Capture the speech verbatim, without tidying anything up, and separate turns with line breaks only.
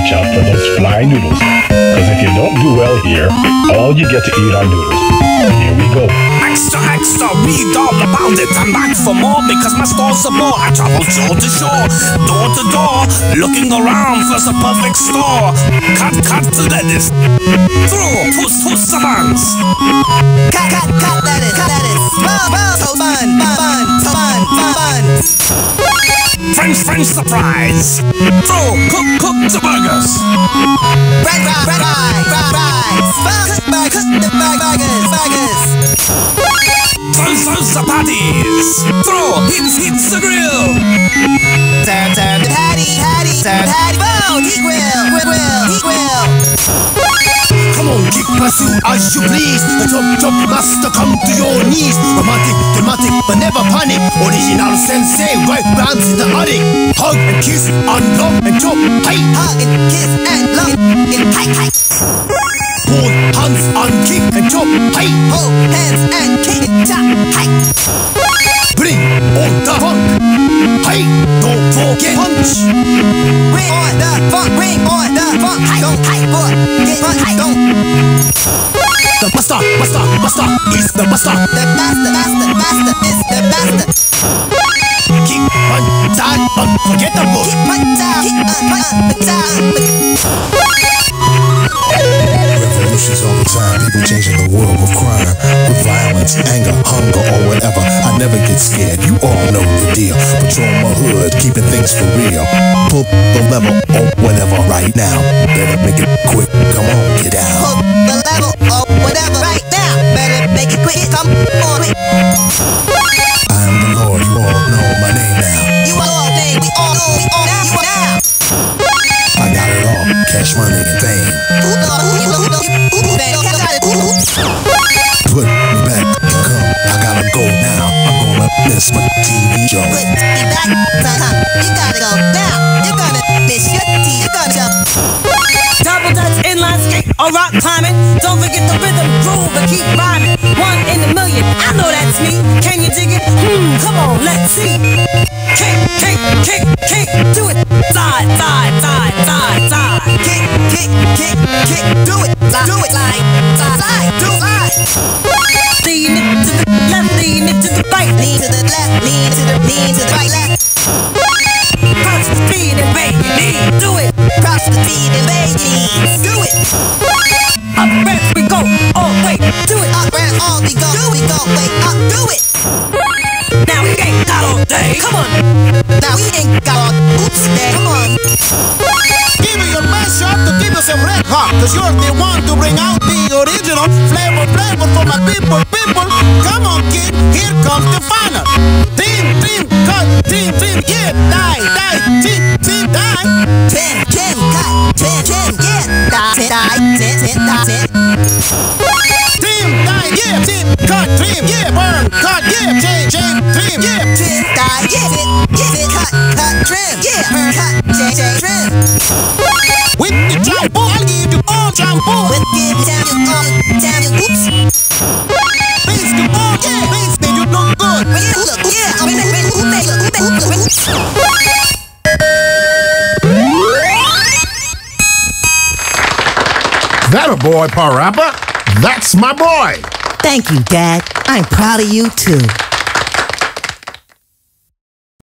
watch out for those fly noodles. Because if you don't do well here, all you get to eat are noodles. Here we go.
Extra, extra, read all about it. I'm back for more because my store's a bore. I travel shore to shore, door to door, looking around for the perfect store. Cut, cut to lettuce. Throw, push, push the buns.
Cut, cut, cut lettuce, cut lettuce. Roll, roll, so bun, bun, bun, so bun, bun, buns.
French, French surprise. Throw, cook, cook the burgers.
Bread, bread, bread, fries, fries, fries. Cook, cook, cook the burgers, burgers.
Throw, throw the patties. Throw, hit, hit the grill.
Serve, serve the patty, patty, serve patty. Whoa, heat grill, grill, grill, heat grill.
Come on, kick my suit as you please. The chop chop master come to your knees. Romantic, dramatic, but never panic. Original sensei, right round in the attic. Hug and kiss, unlock and chop, hey.
Hug and kiss and love and hi, hi.
Hold hands and kick and chop, hey.
Hold hands and kick and chop, hi.
Bring on the funk, hey. Don't forget punch.
Bring on the funk, bring on the funk. Hi, don't hi, boy, get fun, hi, don't.
The master, master, master is the master.
The master, master, master is the master.
Keep punch down, unforgettable.
Keep punch down, keep punch down.
Revolutions all the time, people changing the world with crime, with violence, anger, hunger, or whatever. I never get scared, you all know the deal. Patrol my hood, keeping things for real. Pull the level or whatever right now. Better make it quick, come on, get down.
Pull the level or whatever right now. Better make it quick, come on, quick.
I am the Lord, you all know my name now.
You all name, we all know, we all now, you are now.
I got it all, cash, money, and fame.
Who know, who know, who know, who know, who know,
Put me back and come, I gotta go now. I'm gonna miss my T V show.
Put me back, son, you gotta go now. You're gonna miss your T V, you're gonna jump.
Double dutch, inline skate, or rock climbing. Don't forget the rhythm, groove, and keep rhyming. One in a million, I know that's me. Can you dig it? Hmm, come on, let's see. Kick, kick, kick, kick, do it. Side, side, side, side, side.
Kick, kick, kick, kick, do it, do it, like, side, side, do it, side.
Lean it to the left, lean it to the right.
Lean to the left, lean to the, lean to the right, left.
Crouch the speed and bang your knees, do it.
Cross the feet and bang your knees, do it.
Up ramps we go, oh wait, do it.
Up ramps all we go, do we go, wait, up, do it.
Now we ain't got all day, come on.
Now we ain't got all, oops, there, come on.
Give me your best shot to give us some red hot. Cause you're the one to bring out the original flavor, flavor for my people, people. Come on, kid, here comes the final. Team, team, cut, team, team, yeah, die, die, team, team, die.
Ten, ten, cut, ten, ten, yeah, die, ten, die, ten, ten, die, ten.
Team, die, yeah, team, cut, team, yeah, burn, cut, yeah, change, change, team, yeah.
Ten, die, yeah, ten, yeah, ten, cut, cut, trim, yeah, burn, cut, change, change, trim.
With the shampoo, I'll give you all shampoo.
With give you down, you all, down, you oops.
Please, you all, yeah, please, then you look good.
When you look, yeah, I'm in the ring, oop, oop, oop, oop, oop.
That a boy, PaRappa? That's my boy.
Thank you, Dad. I'm proud of you, too.